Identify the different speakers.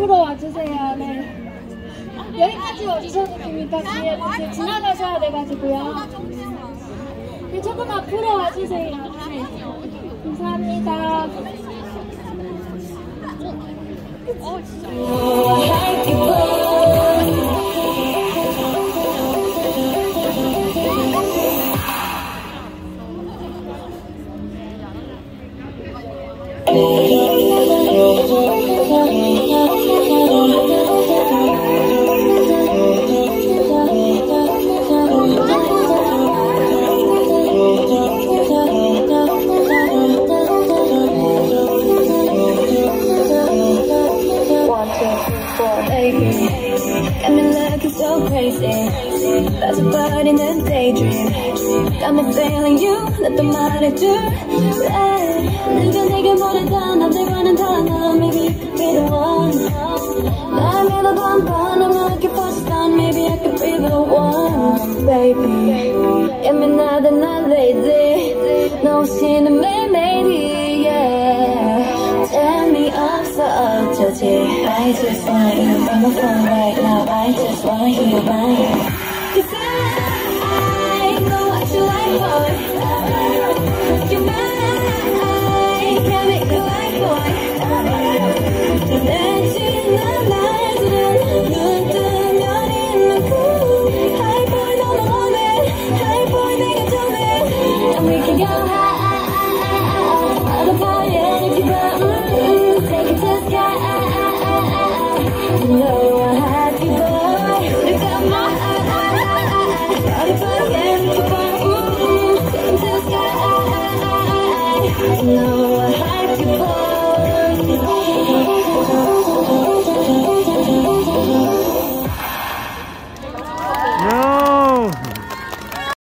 Speaker 1: 앞으로 와주세요. 네. 여기까지 와주셔도 됩니다. 뒤에 이제 지나가셔야 돼가지고요. 네, 조금 앞으로 와주세요. 네. 감사합니다.
Speaker 2: Got me looking so crazy. That's a bird in a daydream. Got me feeling you. 나 또 말해줄래. 내가 내게 모르던 남들과는 달라. Maybe you could be the one. 날 믿어도 한 번. I'm looking for some. Maybe I could be the one. Baby, 예민하다 난 lazy. 너 없이는 매일매일이. Yeah. Tell me 없어 어쩌지. I just want you on my phone right now. I just want you by you. 'Cause I know what you like, boy.